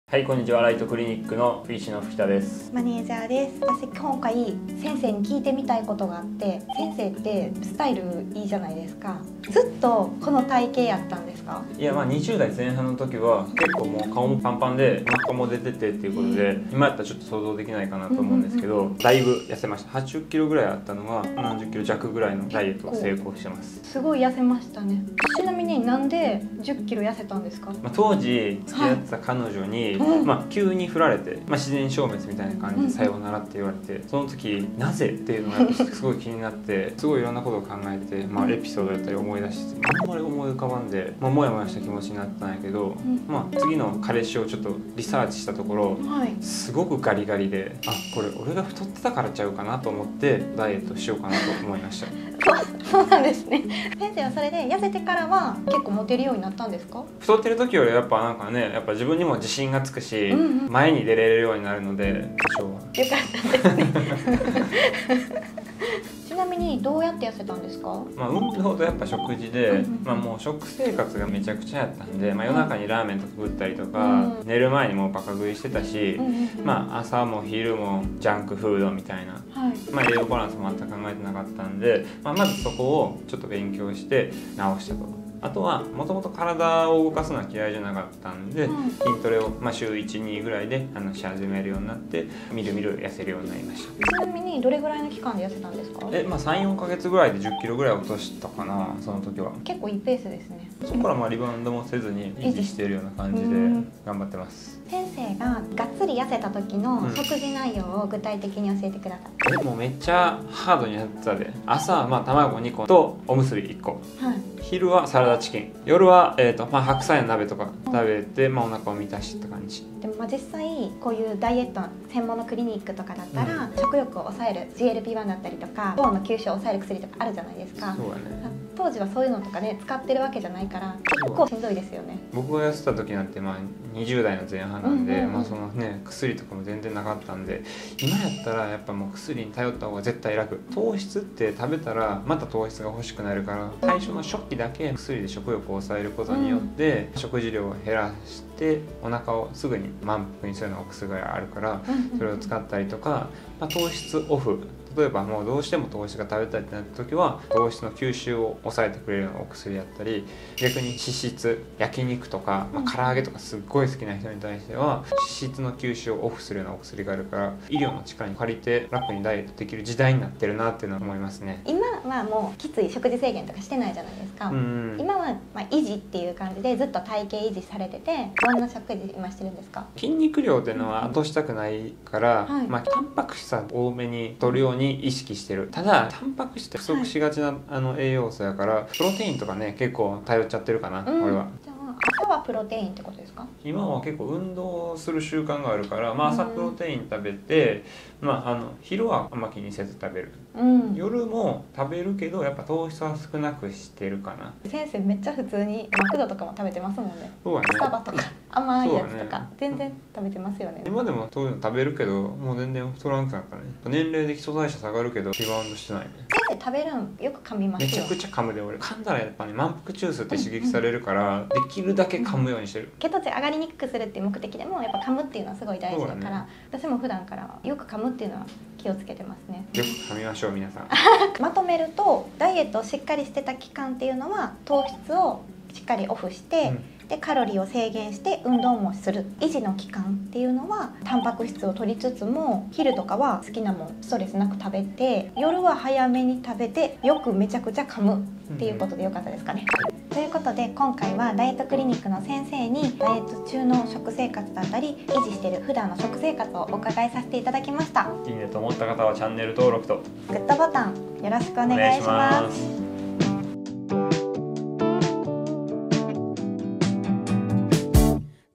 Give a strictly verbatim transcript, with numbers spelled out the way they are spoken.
はい、こんにちは。ライトクリニックの医師の吹田です。 マネージャーです。私今回先生に聞いてみたいことがあって、先生ってスタイルいいじゃないですか。ずっとこの体型やったんですか？ いや、まあにじゅう代前半の時は結構もう顔もパンパンでお腹も出ててっていうことで、今やったらちょっと想像できないかなと思うんですけど、だいぶ痩せました。はちじゅっキロぐらいあったのがななじゅっキロ弱ぐらいのダイエットを成功してます。 すごい痩せましたね。ちなみになんでじゅっキロ痩せたんですか？ まあ、当時付き合ってた彼女に、はい、まあ急に振られて、まあ、自然消滅みたいな感じでさようならって言われて、その時なぜっていうのがすごい気になってすごいいろんなことを考えて、まあ、エピソードだったり思い出してあんまり思い浮かばんで、まあ、もやもやした気持ちになったんやけど、まあ、次の彼氏をちょっとリサーチしたところ、はい、すごくガリガリで、あ、これ俺が太ってたからちゃうかなと思ってダイエットしようかなと思いました。 そうなんですね。先生はそれで痩せてからは結構モテるようになったんですか？ 太ってる時よりやっぱなんかね、やっぱ自分にも自信がつくし、うんうん、前に出れるようになるので多少は。 よかったですね。ちなみにどうやって痩せたんですか？ まあ、運動とやっぱ食事で、まあ、もう食生活がめちゃくちゃやったんで、まあ、夜中にラーメンとか食ったりとか、うん、寝る前にもうバカ食いしてたし、うん、まあ、朝も昼もジャンクフードみたいな、はい、まあ、栄養バランスも全く考えてなかったんで、まあ、まずそこをちょっと勉強して直したと。あとはもともと体を動かすのは嫌いじゃなかったんで、うん、筋トレを、まあ、週いち、にぐらいであのし始めるようになってみるみる痩せるようになりました。 ちなみにどれぐらいの期間で痩せたんですか？ え、まあ、さん、よんかげつぐらいでじゅっキロぐらい落としたかな、その時は。 結構いいペースですね。 そこからまあリバウンドもせずに維持しているような感じで頑張ってます。 先生ががっつり痩せた時の食事内容を具体的に教えてください。 うん、えもうめっちゃハードにやってたで。朝はまあ卵にことおむすびいっこ、はい、昼はサラダチキン、夜は、えーとまあ、白菜の鍋とか食べて、まあ、お腹を満たしって感じ。 でもまあ実際こういうダイエット専門のクリニックとかだったら、うん、食欲を抑える ジーエルピーワン だったりとか糖の吸収を抑える薬とかあるじゃないですか。 そうだね。 当時はそういうのとかね使ってるわけじゃないから結構しんどいですよね。 僕が痩せた時なんてまあにじゅう代の前半なんで、まあそのね薬とかも全然なかったんで、今やったらやっぱもう薬に頼った方が絶対楽。糖質って食べたらまた糖質が欲しくなるから、最初の初期だけ薬で食欲を抑えることによって食事量を減らしてお腹をすぐに満腹にするようなお薬があるから、それを使ったりとか、まあ、糖質オフ、例えばもうどうしても糖質が食べたいってなった時は糖質の吸収を抑えてくれるようなお薬やったり、逆に脂質、焼肉とか、まあ、唐揚げとかすっごい好きな人に対しては脂質の吸収をオフするようなお薬があるから、医療の力に借りて楽にダイエットできる時代になってるなっていうのは思いますね。 今はもうきつい食事制限とかしてないじゃないですか。うん、今はまあ維持っていう感じでずっと体型維持されてて、どんな食事今してるんですか？ 筋肉量っていうのは落としたくないから、はい、まあタンパク質は多めに摂るように意識してる。ただタンパク質って不足しがちな、はい、あの栄養素やから、プロテインとかね結構頼っちゃってるかな、うん、俺は。 じゃあ朝はプロテインってことですか？ 今は結構運動する習慣があるから、まあ、朝プロテイン食べて、うん、まあ、あの昼はあんま気にせず食べる、うん、夜も食べるけどやっぱ糖質は少なくしてるかな。 先生めっちゃ普通にマクドとかも食べてますもんね。 そうだね。 スタバとか甘いやつとか、ね、全然食べてますよね。 今でもそういうの食べるけどもう全然太らんくなったね。年齢で基礎代謝下がるけどリバウンドしてないね。 先生食べるんよく噛みますよ。 めちゃくちゃ噛むで。俺噛んだらやっぱね満腹中枢って刺激されるから、うんうん、できるだけ噛むようにしてる。 血糖値上がりにくくするっていう目的でもやっぱ噛むっていうのはすごい大事だから、ね、私も普段からよく噛むっていうのは気をつけてますね。 よく噛みましょう皆さん。 まとめるとダイエットをしっかりしてた期間っていうのは糖質をしっかりオフして、うん、でカロリーを制限して運動もする維持の期間っていうのはタンパク質を摂りつつも昼とかは好きなもんストレスなく食べて、夜は早めに食べてよくめちゃくちゃ噛むっていうことでよかったですかね。うん、ということで今回はダイエットクリニックの先生にダイエット中の食生活だったり維持している普段の食生活をお伺いさせていただきました。 いいねと思った方はチャンネル登録とグッドボタンよろしくお願いします。